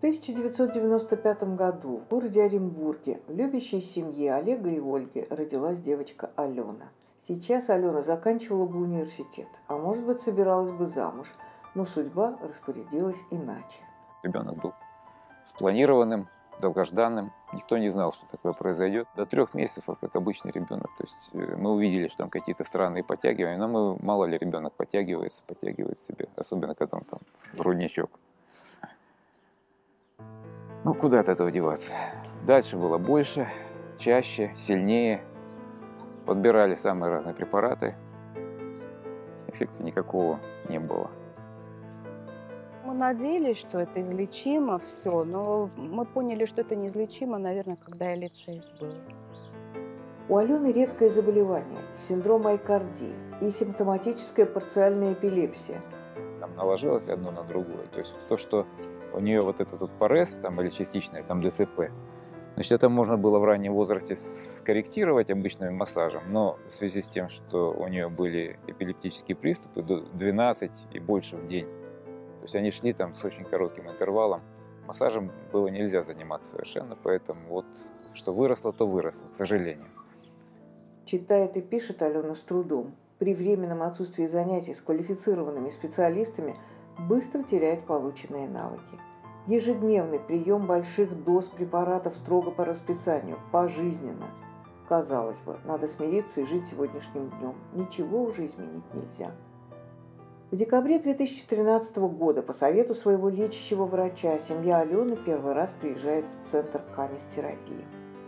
1995 году в городе Оренбурге в любящей семье Олега и Ольги родилась девочка Алена. Сейчас Алена заканчивала бы университет, а может быть собиралась бы замуж, но судьба распорядилась иначе. Ребенок был спланированным, долгожданным. Никто не знал, что такое произойдет. До 3 месяцев, как обычный ребенок. То есть мы увидели, что там какие-то странные подтягивания, но мы, мало ли, ребенок подтягивает себе, особенно когда он там грудничок. Ну, куда от этого деваться? Дальше было больше, чаще, сильнее. Подбирали самые разные препараты. Эффекта никакого не было. Мы надеялись, что это излечимо все, но мы поняли, что это неизлечимо, наверное, когда я лет 6 было. У Алены редкое заболевание – синдром айкардии и симптоматическая парциальная эпилепсия. Там наложилось одно на другое. То есть то, что у нее вот этот вот парез там, или частичное там ДЦП, значит, это можно было в раннем возрасте скорректировать обычным массажем, но в связи с тем, что у нее были эпилептические приступы до 12 и больше в день, то есть они шли там с очень коротким интервалом, массажем было нельзя заниматься совершенно, поэтому вот что выросло, то выросло, к сожалению. Читает и пишет Алена с трудом. При временном отсутствии занятий с квалифицированными специалистами быстро теряет полученные навыки. Ежедневный прием больших доз препаратов строго по расписанию, пожизненно. Казалось бы, надо смириться и жить сегодняшним днем. Ничего уже изменить нельзя. В декабре 2013 года по совету своего лечащего врача семья Алены первый раз приезжает в центр канистерапии.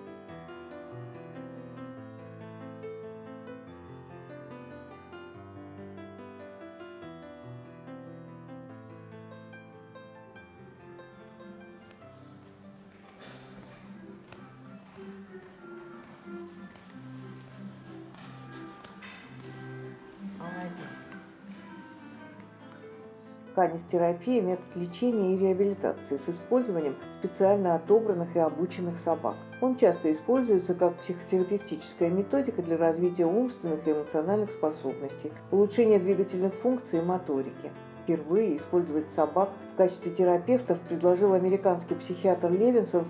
Канистерапия – метод лечения и реабилитации с использованием специально отобранных и обученных собак. Он часто используется как психотерапевтическая методика для развития умственных и эмоциональных способностей, улучшения двигательных функций и моторики. Впервые использовать собак в качестве терапевтов предложил американский психиатр Левинсон в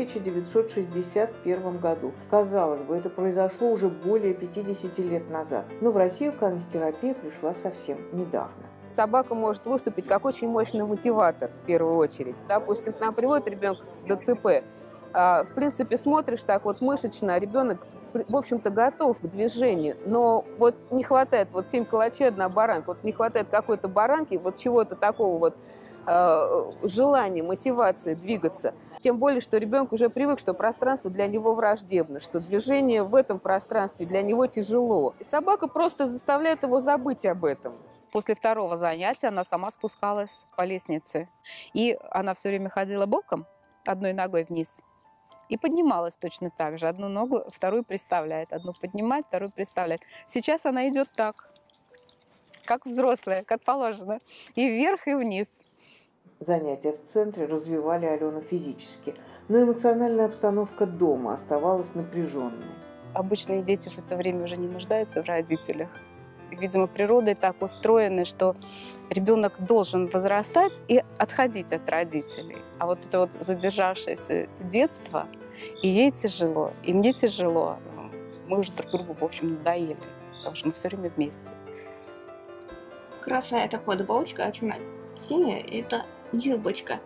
1961 году. Казалось бы, это произошло уже более 50 лет назад, но в Россию канистерапия пришла совсем недавно. Собака может выступить как очень мощный мотиватор, в первую очередь. Допустим, к нам приводит ребенка с ДЦП. В принципе, смотришь так вот мышечно, ребенок, в общем-то, готов к движению, но вот не хватает, вот 7 калачей, 1 баранка, вот не хватает какой-то баранки, вот чего-то такого вот, желания, мотивации двигаться. Тем более, что ребенок уже привык, что пространство для него враждебно, что движение в этом пространстве для него тяжело. И собака просто заставляет его забыть об этом. После 2-го занятия она сама спускалась по лестнице. И она все время ходила боком, одной ногой вниз. И поднималась точно так же. Одну ногу, вторую приставляет. Одну поднимает, вторую приставляет. Сейчас она идет так, как взрослая, как положено. И вверх, и вниз. Занятия в центре развивали Алену физически, но эмоциональная обстановка дома оставалась напряженной. Обычные дети в это время уже не нуждаются в родителях. Видимо, природой так устроена, что ребенок должен возрастать и отходить от родителей. А вот это вот задержавшееся детство, и ей тяжело, и мне тяжело. Мы уже друг другу, в общем, надоели, потому что мы все время вместе. Красная – это футболочка, а темно-синяя – это юбочка.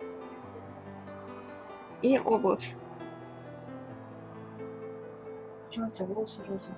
И обувь. Почему у тебя волосы розовые?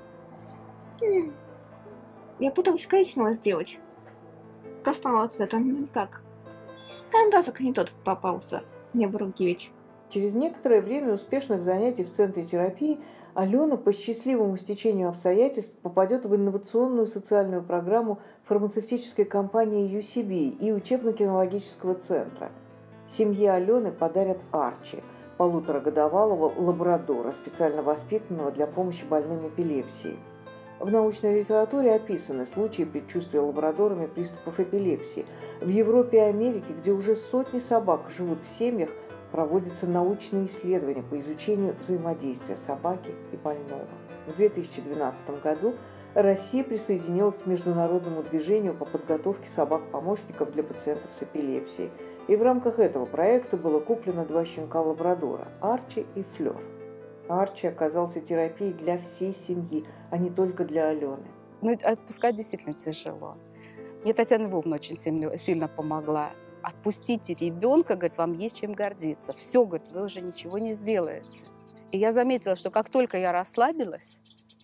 Я пытаюсь коричневого сделать. Красного цвета, ну никак. Карандашик не тот попался. Мне в руки ведь. Через некоторое время успешных занятий в центре терапии Алена по счастливому стечению обстоятельств попадет в инновационную социальную программу фармацевтической компании UCB и учебно-кинологического центра. Семье Алены подарят Арчи, 1,5-годовалого лабрадора, специально воспитанного для помощи больным эпилепсией. В научной литературе описаны случаи предчувствия лабрадорами приступов эпилепсии. В Европе и Америке, где уже сотни собак живут в семьях, проводятся научные исследования по изучению взаимодействия собаки и больного. В 2012 году Россия присоединилась к международному движению по подготовке собак-помощников для пациентов с эпилепсией. И в рамках этого проекта было куплено 2 щенка-лабрадора – Арчи и Флёр. Арчи оказался терапией для всей семьи, а не только для Алены. Ну, отпускать действительно тяжело. Мне Татьяна Львовна очень сильно помогла. Отпустите ребенка, говорит, вам есть чем гордиться. Все, говорит, вы уже ничего не сделаете. И я заметила, что как только я расслабилась,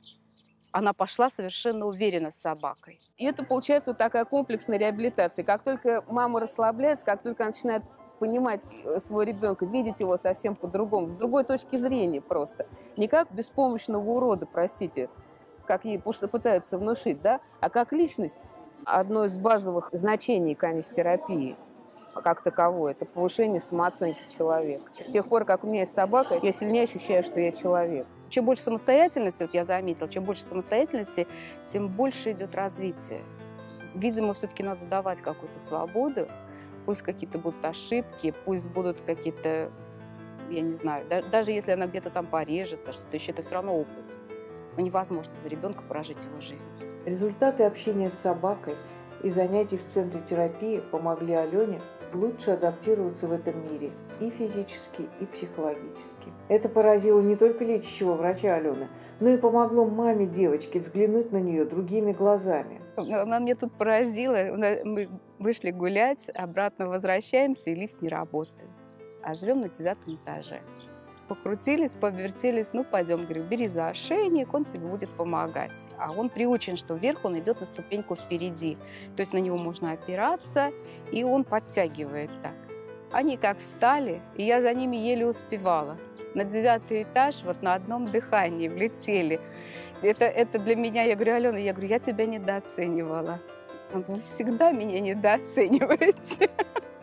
она пошла совершенно уверенно с собакой. И это получается вот такая комплексная реабилитация. Как только мама расслабляется, как только она начинает понимать своего ребенка, видеть его совсем по-другому, с другой точки зрения просто. Не как беспомощного урода, простите, как ей пытаются внушить, да, а как личность. Одно из базовых значений канистерапии как таковое – это повышение самооценки человека. С тех пор, как у меня есть собака, я сильнее ощущаю, что я человек. Чем больше самостоятельности, вот я заметила, чем больше самостоятельности, тем больше идет развитие. Видимо, все-таки надо давать какую-то свободу. Пусть какие-то будут ошибки, пусть будут какие-то, я не знаю, даже если она где-то там порежется, что-то еще, это все равно опыт. Но невозможно за ребенка прожить его жизнь. Результаты общения с собакой и занятий в центре терапии помогли Алене лучше адаптироваться в этом мире и физически, и психологически. Это поразило не только лечащего врача Алены, но и помогло маме девочки взглянуть на нее другими глазами. Она меня тут поразила. Мы вышли гулять, обратно возвращаемся, и лифт не работает. А живем на 9-м этаже. Покрутились, повертелись, ну пойдем, говорю, бери за ошейник, он тебе будет помогать. А он приучен, что вверх он идет на ступеньку впереди. То есть на него можно опираться, и он подтягивает так. Они как встали, и я за ними еле успевала. На 9-й этаж вот на одном дыхании влетели. Это для меня, я говорю, Алена, я тебя недооценивала. Он говорит, вы всегда меня недооцениваете.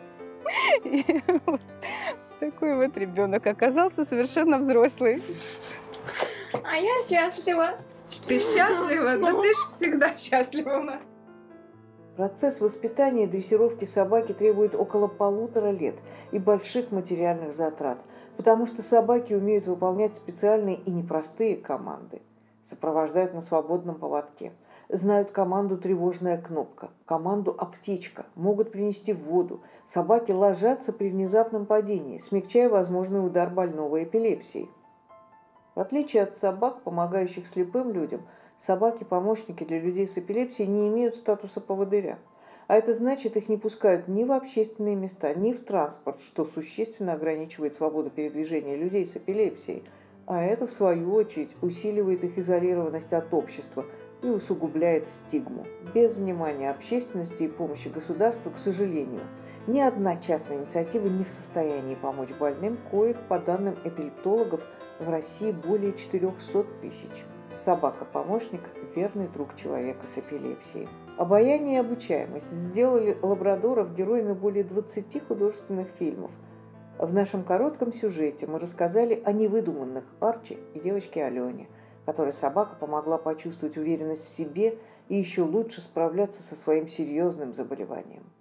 Такой вот ребенок оказался совершенно взрослый. А я счастлива. Ты счастлива? Да ты ж всегда счастлива у нас. Процесс воспитания и дрессировки собаки требует около 1,5 лет и больших материальных затрат, потому что собаки умеют выполнять специальные и непростые команды. Сопровождают на свободном поводке. Знают команду «тревожная кнопка», команду «аптечка», могут принести воду. Собаки ложатся при внезапном падении, смягчая возможный удар больного эпилепсией. В отличие от собак, помогающих слепым людям, собаки-помощники для людей с эпилепсией не имеют статуса поводыря. А это значит, их не пускают ни в общественные места, ни в транспорт, что существенно ограничивает свободу передвижения людей с эпилепсией. А это, в свою очередь, усиливает их изолированность от общества и усугубляет стигму. Без внимания общественности и помощи государства, к сожалению, ни одна частная инициатива не в состоянии помочь больным, коих, по данным эпилептологов, в России более 400 тысяч. Собака-помощник – верный друг человека с эпилепсией. Обаяние и обучаемость сделали лабрадоров героями более 20 художественных фильмов. В нашем коротком сюжете мы рассказали о невыдуманных Арчи и девочке Алене, которой собака помогла почувствовать уверенность в себе и еще лучше справляться со своим серьезным заболеванием.